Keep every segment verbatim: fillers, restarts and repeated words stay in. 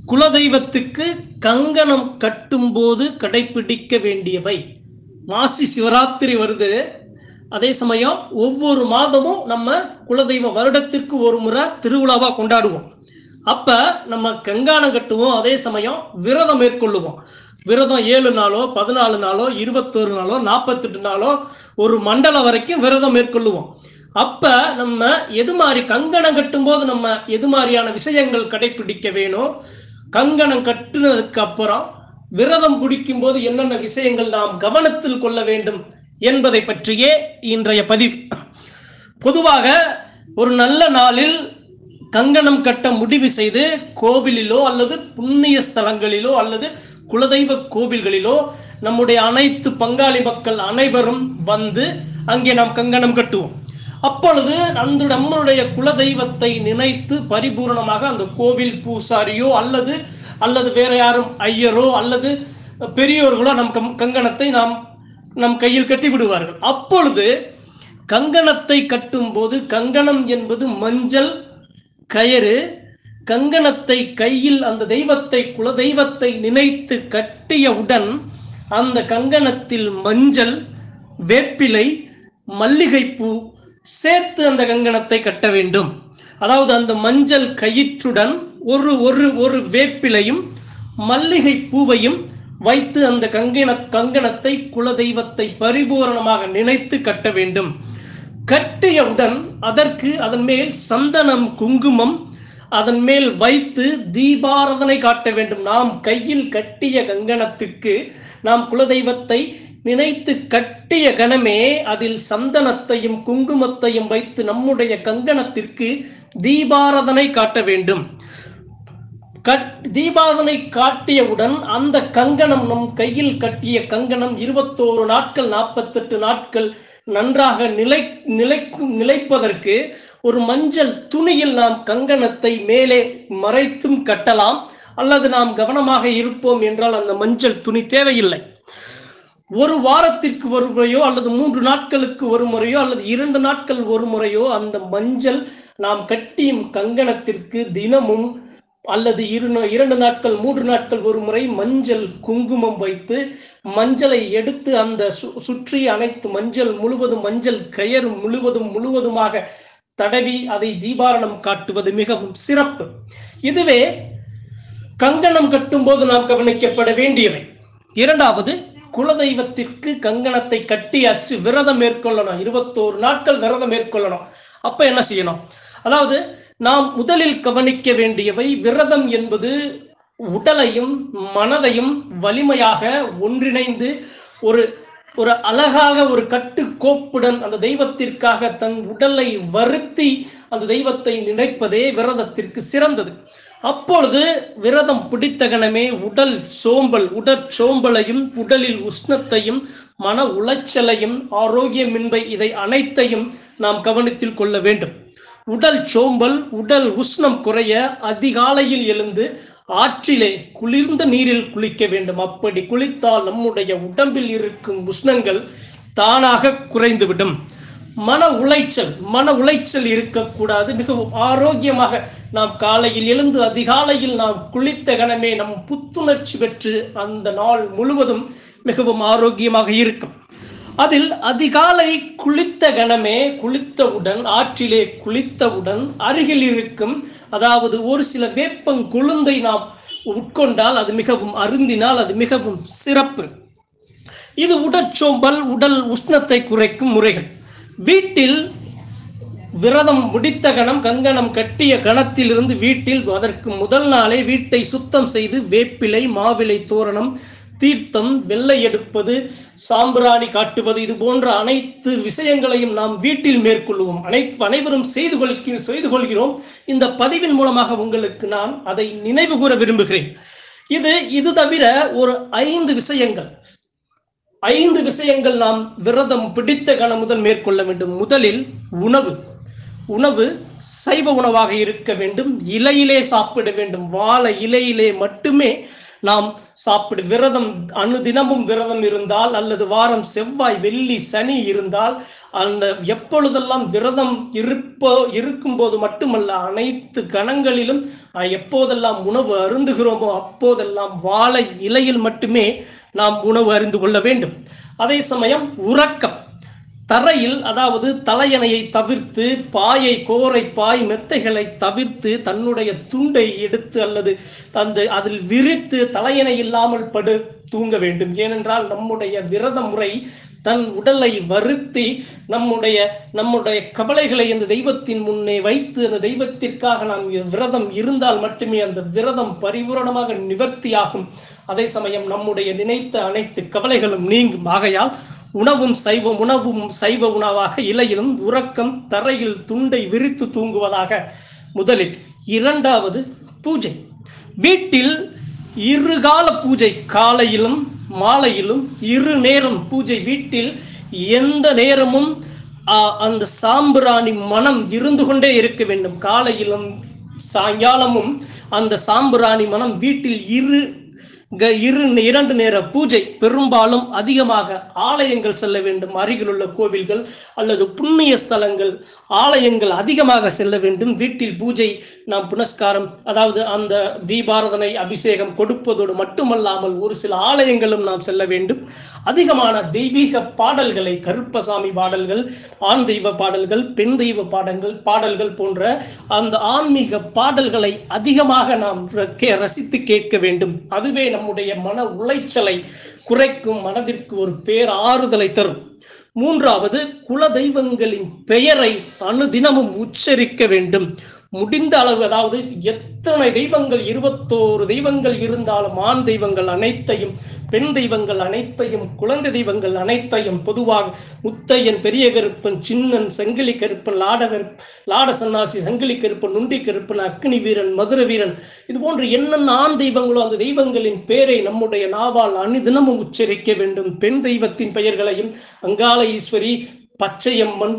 குலதெய்வத்துக்கு கங்கணம் கட்டும் போது கடைபிடிக்க வேண்டியவை. மாசி சிவராத்திரி வருது. அதே சமயம் ஒவ்வொரு மாதமும் நம்ம குலதெய்வ வருடத்திற்கு ஒரு முறை திருவிழாவா கொண்டாடுவோம். அப்ப நம்ம கங்காணம் கட்டுவோம். அதே சமயம் விரதம் மேற்கொள்ளுவோம். விரதம் ஏழு நாளோ பதினாலு நாளோ இருபத்தோரு நாளோ நாற்பத்தெட்டு நாளோ ஒரு மண்டலம் வரைக்கும் விரதம் மேற்கொள்ளுவோம். அப்ப நம்ம எது மாதிரி கங்கணம் கட்டும் போது நம்ம எது மாதிரியான விஷயங்கள் கடைபிடிக்க வேணும், கங்கணம் கட்டுனதுக்கு அப்புறம் விரதம் பிடிக்கும் போது என்னென்ன விஷயங்கள் நாம் கவனத்தில் கொள்ள வேண்டும் என்பதை பற்றியே இன்றைய பதிவு. பொதுவாக ஒரு நல்ல நாளில் கங்கணம் கட்ட முடிவு செய்து கோவிலிலோ அல்லது புண்ணிய ஸ்தலங்களிலோ அல்லது குலதெய்வ கோவில்களிலோ நம்முடைய அனைத்து பங்காளி மக்கள் அனைவரும் வந்து அங்கே நாம் கங்கணம் கட்டுவோம். அப்பொழுது அந்த நம்மளுடைய குலதெய்வத்தை நினைத்து பரிபூர்ணமாக அந்த கோவில் பூசாரியோ அல்லது அல்லது வேற யாரும் ஐயரோ அல்லது பெரியோர்களோ நம் கங்கணத்தை நாம் நம் கையில் கட்டி விடுவார்கள். அப்பொழுது கங்கணத்தை கட்டும் போது கங்கணம் என்பது மஞ்சள் கயிறு. கங்கணத்தை கையில் அந்த தெய்வத்தை குலதெய்வத்தை நினைத்து கட்டியவுடன் அந்த கங்கணத்தில் மஞ்சள், வேப்பிலை, மல்லிகைப்பூ சேர்த்து அந்த கங்கணத்தை கட்ட வேண்டும். அதாவது அந்த மஞ்சள் கயிற்றுடன் ஒரு ஒரு ஒரு வேப்பிலையும் மல்லிகை பூவையும் வைத்து அந்த கங்கண கங்கணத்தை குலதெய்வத்தை பரிபூரணமாக நினைத்து கட்ட வேண்டும். கட்டியவுடன் அதற்கு அதன் மேல் சந்தனம் குங்குமம் அதன் மேல் வைத்து தீபாராதனை காட்ட வேண்டும். நாம் கையில் கட்டிய கங்கணத்துக்கு நாம் குலதெய்வத்தை நினைத்து கட்டிய கணமே அதில் சந்தனத்தையும் குங்குமத்தையும் வைத்து நம்முடைய கங்கணத்திற்கு தீபாராதனை காட்ட வேண்டும். தீபாராதனை காட்டியவுடன் அந்த கங்கணம் நம் கையில் கட்டிய கங்கணம் இருபத்தோரு நாட்கள் நாற்பத்தெட்டு நாட்கள் நன்றாக நிலை நிலைக்கும் நிலைப்பதற்கு ஒரு மஞ்சள் துணியில் நாம் கங்கணத்தை மேலே மறைத்தும் கட்டலாம். அல்லது நாம் கவனமாக இருப்போம் என்றால் அந்த மஞ்சள் துணி தேவையில்லை. ஒரு வாரத்திற்கு ஒரு முறையோ அல்லது மூன்று நாட்களுக்கு ஒரு முறையோ அல்லது இரண்டு நாட்கள் ஒரு முறையோ அந்த மஞ்சள் நாம் கட்டியும் கங்கணத்திற்கு தினமும் அல்லது இரு இரண்டு நாட்கள் மூன்று நாட்கள் ஒரு முறை மஞ்சள் குங்குமம் வைத்து மஞ்சளை எடுத்து அந்த சுற்றி அனைத்து மஞ்சள் முழுவதும் மஞ்சள் கயிறு முழுவதும் முழுவதுமாக தடவி அதை தீபாரணம் காட்டுவது மிகவும் சிறப்பு. இதுவே கங்கணம் கட்டும் போது நாம் கவனிக்கப்பட வேண்டியவை. இரண்டாவது, குலதெய்வத்திற்கு கங்கணத்தை கட்டியாச்சு, விரதம் மேற்கொள்ளணும். இருபத்தோரு நாட்கள் விரதம் மேற்கொள்ளணும். அப்ப என்ன செய்யணும்? அதாவது நாம் முதலில் கவனிக்க வேண்டியவை, விரதம் என்பது உடலையும் மனதையும் வலிமையாக ஒன்றிணைந்து ஒரு ஒரு அழகாக ஒரு கட்டுக்கோப்புடன் அந்த தெய்வத்திற்காக தன் உடலை வருத்தி அந்த தெய்வத்தை நினைப்பதே விரதத்திற்கு சிறந்தது. அப்பொழுது விரதம் பிடித்த கணமே உடல் சோம்பல் உடற்சோம்பலையும் உடலில் உஷ்ணத்தையும் மன உளைச்சலையும் ஆரோக்கியமின்மை இதை அனைத்தையும் நாம் கவனத்தில் கொள்ள வேண்டும். உடல் சோம்பல் உடல் உஷ்ணம் குறைய அதிகாலையில் எழுந்து ஆற்றிலே குளிர்ந்த நீரில் குளிக்க வேண்டும். அப்படி குளித்தால் நம்முடைய உடம்பில் இருக்கும் உஷ்ணங்கள் தானாக குறைந்துவிடும். மன உளைச்சல் மன உளைச்சல் இருக்கக்கூடாது. மிகவும் ஆரோக்கியமாக நாம் காலையில் எழுந்து அதிகாலையில் நாம் குளித்த கணமே நம் புத்துணர்ச்சி பெற்று அந்த நாள் முழுவதும் மிகவும் ஆரோக்கியமாக இருக்கும். அதில் அதிகாலை குளித்த கணமே குளித்தவுடன் ஆற்றிலே குளித்தவுடன் அருகில் இருக்கும் அதாவது ஒரு சில வேப்பங்குழுந்தை நாம் உட்கொண்டால் அது மிகவும் அருந்தினால் அது மிகவும் சிறப்பு. இது உடற்சோம்பல் உடல் உஷ்ணத்தை குறைக்கும் முறைகள். வீட்டில் விரதம் முடித்த கணம் கங்கணம் கட்டிய கணத்திலிருந்து வீட்டில் அதற்கு முதல் நாளே வீட்டை சுத்தம் செய்து வேப்பிலை மாவிலை தோரணம் தீர்த்தம் வெள்ளை எடுப்பது சாம்பிராணி காட்டுவது இது போன்ற அனைத்து விஷயங்களையும் நாம் வீட்டில் மேற்கொள்வோம். அனைத்து அனைவரும் செய்து கொள் செய்து கொள்கிறோம். இந்த பதிவின் மூலமாக உங்களுக்கு நான் அதை நினைவு கூற விரும்புகிறேன். இது இது தவிர ஒரு ஐந்து விஷயங்கள் ஐந்து விஷயங்கள் நாம் விரதம் பிடித்த கணம் முதல் மேற்கொள்ள வேண்டும். முதலில் உணவு உணவு சைவ உணவாக இருக்க வேண்டும். இலையிலே சாப்பிட வேண்டும். வாழை இலையிலே மட்டுமே நாம் சாப்பிடு விரதம் அனுதினமும் விரதம் இருந்தால் அல்லது வாரம் செவ்வாய் வெள்ளி சனி இருந்தால் அந்த எப்பொழுதெல்லாம் விரதம் இருப்போ இருக்கும் போது மட்டுமல்ல, அனைத்து கணங்களிலும் எப்போதெல்லாம் உணவு அருந்துகிறோமோ அப்போதெல்லாம் வாழை இலையில் மட்டுமே நாம் உணவு அறிந்து கொள்ள வேண்டும். அதே சமயம் உறக்கம் தரையில், அதாவது தலையணையை தவிர்த்து பாயை கோரை பாய் மெத்தைகளை தவிர்த்து தன்னுடைய துண்டை எடுத்து அல்லது அந்த அதில் விரித்து தலையணை இல்லாமல் படு தூங்க வேண்டும். ஏனென்றால் நம்முடைய விரத முறை தன் உடலை வருத்தி நம்முடைய நம்முடைய கவலைகளை அந்த தெய்வத்தின் முன்னே வைத்து அந்த தெய்வத்திற்காக நாம் விரதம் இருந்தால் மட்டுமே அந்த விரதம் பரிபூரணமாக நிவர்த்தியாகும். அதே சமயம் நம்முடைய நினைத்த அனைத்து கவலைகளும் நீங்கும். ஆகையால் உணவும் சைவ உணவும் சைவ உணவாக இலையிலும் உறக்கம் தரையில் துண்டை விரித்து தூங்குவதாக முதலில். இரண்டாவது பூஜை. வீட்டில் இருகால பூஜை, காலையிலும் மாலையிலும் இரு நேரம் பூஜை. வீட்டில் எந்த நேரமும் அந்த சாம்பிராணி மனம் இருந்து கொண்டே இருக்க வேண்டும். காலையிலும் சாயங்காலமும் அந்த சாம்பிராணி மனம் வீட்டில் இரு இரு இரண்டு நேர பூஜை. பெரும்பாலும் அதிகமாக ஆலயங்கள் செல்ல வேண்டும். அருகில் உள்ள கோவில்கள் அல்லது புண்ணிய ஸ்தலங்கள் ஆலயங்கள் அதிகமாக செல்ல வேண்டும். வீட்டில் பூஜை நாம் புனஸ்காரம், அதாவது அந்த தீபாராதனை அபிஷேகம் கொடுப்பதோடு மட்டுமல்லாமல் ஒரு சில ஆலயங்களும் நாம் செல்ல வேண்டும். அதிகமான தெய்வீக பாடல்களை, கருப்பசாமி பாடல்கள், ஆண் தெய்வ பாடல்கள், பெண் தெய்வ பாடல்கள் பாடல்கள் போன்ற அந்த ஆன்மீக பாடல்களை அதிகமாக நாம் ரசித்து கேட்க வேண்டும். அதுவே நம்முடைய மன உளைச்சலை குறைக்கும், மனதிற்கு ஒரு பேராறுதலை தரும். மூன்றாவது, குல தெய்வங்களின் பெயரை அனுதினமும் உச்சரிக்க வேண்டும். முடிந்த அளவு, அதாவது எத்தனை தெய்வங்கள், இருபத்தோரு தெய்வங்கள் இருந்தாலும் ஆண் தெய்வங்கள் அனைத்தையும், பெண் தெய்வங்கள் அனைத்தையும், குழந்தை தெய்வங்கள் அனைத்தையும், பொதுவாக முத்தையன், பெரிய கருப்பன், சின்னன், சங்கிலி கருப்பன், லாடகர் லாட சன்னாசி, சங்கிலி கருப்பன், நுண்டி கருப்பன், அக்னி வீரன், மதுர வீரன், இது போன்று என்னென்ன ஆண் தெய்வங்களோ அந்த தெய்வங்களின் பெயரை நம்முடைய நாவால் அனுதினமும் உச்சரிக்க வேண்டும். பெண் தெய்வத்தின் பெயர்களையும் அங்காள ஈஸ்வரி, பச்சையம்மன்,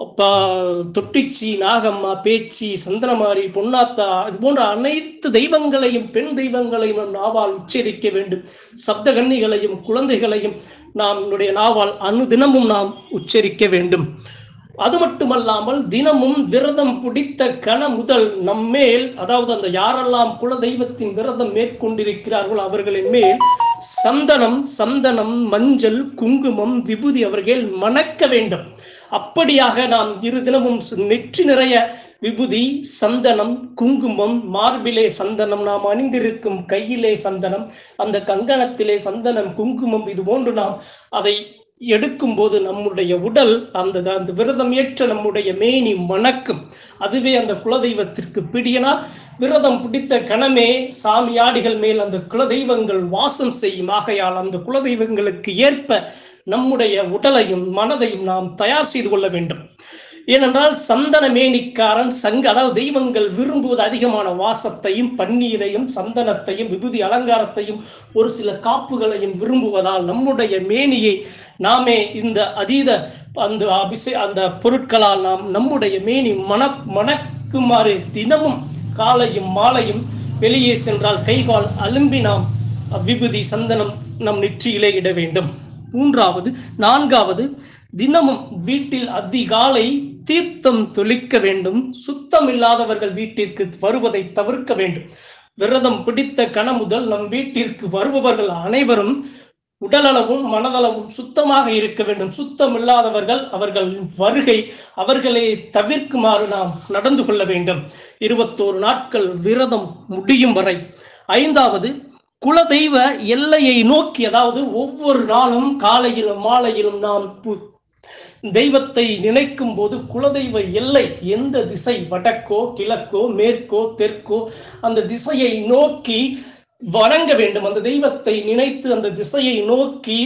தொட்டிச்சி, நாகம்மா, பேச்சி, சந்திரமாரி, பொன்னாத்தா, இது போன்ற அனைத்து தெய்வங்களையும் பெண் தெய்வங்களையும் நாவால் உச்சரிக்க வேண்டும். சப்த கன்னிகளையும் குழந்தைகளையும் நாம் நம்முடைய நாவால் அனுதினமும் நாம் உச்சரிக்க வேண்டும். அது மட்டுமல்லாமல் தினமும் விரதம் பிடித்த கண முதல் நம்மேல், அதாவது அந்த யாரெல்லாம் குல தெய்வத்தின் விரதம் மேற்கொண்டிருக்கிறார்களோ அவர்களின் மேல் சந்தனம் சந்தனம் மஞ்சள் குங்குமம் விபூதி அவர்கள் மணக்க வேண்டும். அப்படியாக நாம் இரு தினமும் நெற்றி நிறைய விபூதி, சந்தனம், குங்குமம், மார்பிலே சந்தனம், நாம் அணிந்திருக்கும் கையிலே சந்தனம், அந்த கங்கணத்திலே சந்தனம், குங்குமம், இது போன்று நாம் அதை எடுக்கும் போது நம்முடைய உடல் அந்த அந்த விரதம் ஏற்ற நம்முடைய மேனி மணக்கும். அதுவே அந்த குலதெய்வத்திற்கு பிடியனால் விரதம் பிடித்த கணமே சாமியாடிகள் மேல் அந்த குலதெய்வங்கள் வாசம் செய்யும். ஆகையால் அந்த குலதெய்வங்களுக்கு ஏற்ப நம்முடைய உடலையும் மனதையும் நாம் தயார் செய்து கொள்ள வேண்டும். ஏனென்றால் சந்தன மேனிக்காரன் சங்க, அதாவது தெய்வங்கள் விரும்புவது அதிகமான வாசத்தையும் பன்னீரையும் சந்தனத்தையும் விபூதி அலங்காரத்தையும் ஒரு சில காப்புகளையும் விரும்புவதால் நம்முடைய மேனியை நாமே இந்த அதீத அந்த அபிஷே அந்த பொருட்களால் நாம் நம்முடைய மேனி மன மணக்குமாறு தினமும் காலையும் மாலையும் வெளியே சென்றால் கைகால் அலும்பி நாம் விபூதி சந்தனம் நம் நெற்றியிலே இட வேண்டும். மூன்றாவது நான்காவது தினமும் வீட்டில் அதிகாலை தீர்த்தம் தெளிக்க வேண்டும். சுத்தம் இல்லாதவர்கள் வீட்டிற்கு வருவதை தவிர்க்க வேண்டும். விரதம் பிடித்த கண முதல் நம் வீட்டிற்கு வருபவர்கள் அனைவரும் உடலளவும் மனதளவும் சுத்தமாக இருக்க வேண்டும். சுத்தம் இல்லாதவர்கள் அவர்கள் வருகை அவர்களை தவிர்க்குமாறு நாம் நடந்து கொள்ள வேண்டும். இருபத்தோரு நாட்கள் விரதம் முடியும் வரை. ஐந்தாவது, குலதெய்வ எல்லையை நோக்கி, அதாவது ஒவ்வொரு நாளும் காலையிலும் மாலையிலும் நாம் தெய்வத்தை நினைக்கும் போது குலதெய்வ எல்லை எந்த திசை, வடக்கோ கிழக்கோ மேற்கோ தெற்கோ, அந்த திசையை நோக்கி வணங்க வேண்டும். அந்த தெய்வத்தை நினைத்து அந்த திசையை நோக்கி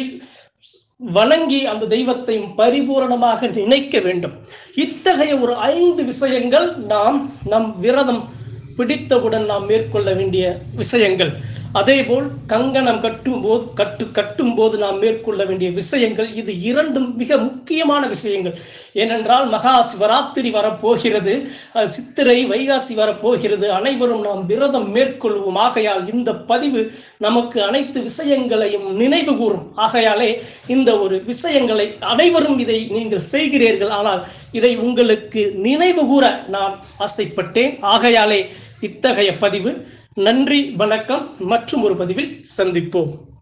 வணங்கி அந்த தெய்வத்தை பரிபூரணமாக நினைக்க வேண்டும். இத்தகைய ஒரு ஐந்து விஷயங்கள் நாம் நம் விரதம் பிடித்தவுடன் நாம் மேற்கொள்ள வேண்டிய விஷயங்கள். அதேபோல் கங்கணம் கட்டும் போது கட்டு கட்டும் போது நாம் மேற்கொள்ள வேண்டிய விஷயங்கள், இது இரண்டும் மிக முக்கியமான விஷயங்கள். ஏனென்றால் மகா சிவராத்திரி வரப்போகிறது, சித்திரை வைகாசி வரப்போகிறது, அனைவரும் நாம் விரதம் மேற்கொள்வோம். ஆகையால் இந்த பதிவு நமக்கு அனைத்து விஷயங்களையும் நினைவு கூறும். ஆகையாலே இந்த ஒரு விஷயங்களை அனைவரும் இதை நீங்கள் செய்கிறீர்கள், ஆனால் இதை உங்களுக்கு நினைவு கூற நான் ஆசைப்பட்டேன். ஆகையாலே இத்தகைய பதிவு. நன்றி, வணக்கம். மற்றும் ஒரு பதிவில் சந்திப்போம்.